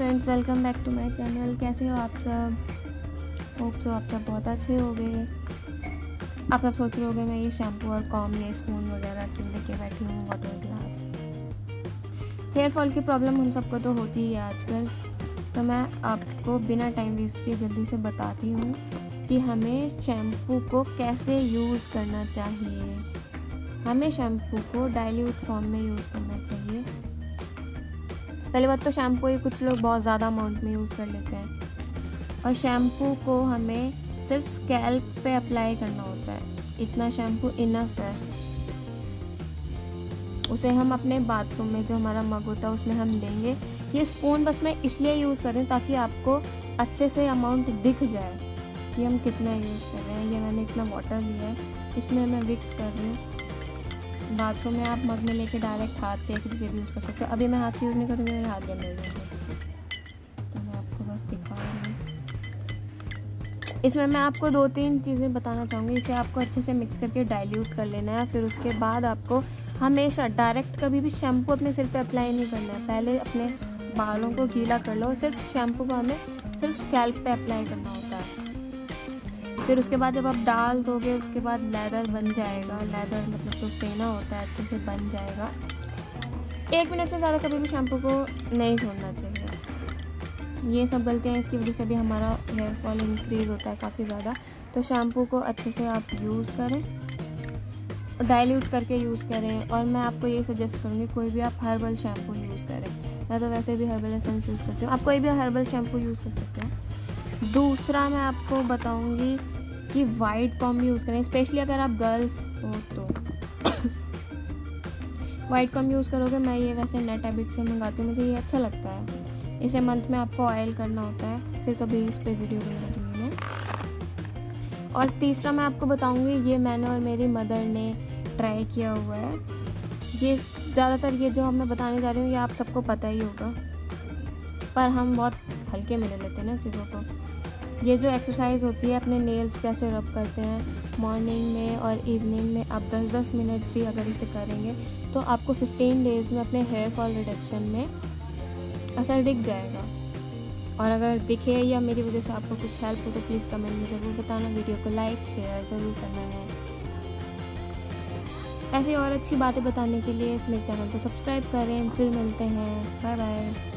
Friends, welcome back to my channel. कैसे हो आप सब? होप सो आप सब बहुत अच्छे हो गए। आप सब सोच रहे होंगे मैं ये शैम्पू और कॉम ये स्पून वगैरह क्यों लेके बैठी हूँ वाटर ग्लास। हेयर फॉल की प्रॉब्लम हम सबको तो होती ही है आजकल, तो मैं आपको बिना टाइम वेस्ट किए जल्दी से बताती हूँ कि हमें शैम्पू को कैसे यूज़ करना चाहिए। हमें शैम्पू को डाइल्यूट फॉर्म में यूज़ करना चाहिए। पहली बात तो शैम्पू ही कुछ लोग बहुत ज़्यादा अमाउंट में यूज़ कर लेते हैं, और शैम्पू को हमें सिर्फ स्कैल्प पे अप्लाई करना होता है। इतना शैम्पू इनफ है। उसे हम अपने बाथरूम में जो हमारा मग होता है उसमें हम लेंगे। ये स्पून बस मैं इसलिए यूज़ कर रही हूँ ताकि आपको अच्छे से अमाउंट दिख जाए कि हम कितना यूज़ कर रहे हैं। ये मैंने इतना वाटर लिया है, इसमें मैं विक्स कर रही हूँ। बाथरूम में आप मग में लेके डायरेक्ट हाथ से किसी से भी यूज़ कर सकते हो। अभी मैं हाथ से यूज़ नहीं करूँगी, मेरे हाथ गंदे हो जाएंगे, तो मैं आपको बस दिखा रही हूँ। इसमें मैं आपको 2-3 चीज़ें बताना चाहूँगी। इसे आपको अच्छे से मिक्स करके डाइल्यूट कर लेना है। फिर उसके बाद आपको हमेशा डायरेक्ट कभी भी शैम्पू अपने सिर पे अप्लाई नहीं करना है। पहले अपने बालों को गीला कर लो। सिर्फ शैम्पू को हमें सिर्फ स्कैल्प पे अप्लाई करना होता है। फिर उसके बाद जब आप डाल दोगे उसके बाद लेदर बन जाएगा। लेदर मतलब जो फेना होता है अच्छे से बन जाएगा। 1 मिनट से ज़्यादा कभी भी शैम्पू को नहीं छोड़ना चाहिए। ये सब गलतियाँ इसकी वजह से भी हमारा हेयर फॉल इंक्रीज़ होता है काफ़ी ज़्यादा। तो शैम्पू को अच्छे से आप यूज़ करें और डाइल्यूट करके यूज़ करें। और मैं आपको ये सजेस्ट करूँगी कोई भी आप हर्बल शैम्पू यूज़ करें। मैं तो वैसे भी हर्बल एसेंस यूज़ करती हूँ, आप कोई भी हर्बल शैम्पू यूज़ कर सकते हैं। दूसरा मैं आपको बताऊँगी कि वाइट कॉम्ब भी यूज़ करें, स्पेशली अगर आप गर्ल्स हो तो वाइट कॉम्ब यूज़ करोगे। मैं ये वैसे नेट हैबिट से मंगाती हूँ, मुझे ये अच्छा लगता है। इसे मंथ में आपको ऑयल करना होता है, फिर कभी इस पर वीडियो बना दूँगी मैं। और तीसरा मैं आपको बताऊँगी, ये मैंने और मेरी मदर ने ट्राई किया हुआ है। ये ज़्यादातर ये जो मैं बताने जा रही हूँ ये आप सबको पता ही होगा, पर हम बहुत हल्के में ले लेते हैं ना चीज़ों को। ये जो एक्सरसाइज होती है, अपने नेल्स कैसे रब करते हैं मॉर्निंग में और इवनिंग में, आप 10-10 मिनट भी अगर इसे करेंगे तो आपको 15 डेज़ में अपने हेयर फॉल रिडक्शन में असर दिख जाएगा। और अगर दिखे या मेरी वजह से आपको कुछ हेल्प हो तो प्लीज़ कमेंट में ज़रूर बताना। वीडियो को लाइक शेयर ज़रूर करना है। ऐसी और अच्छी बातें बताने के लिए इस मेरे चैनल को सब्सक्राइब करें। फिर मिलते हैं, बाय बाय।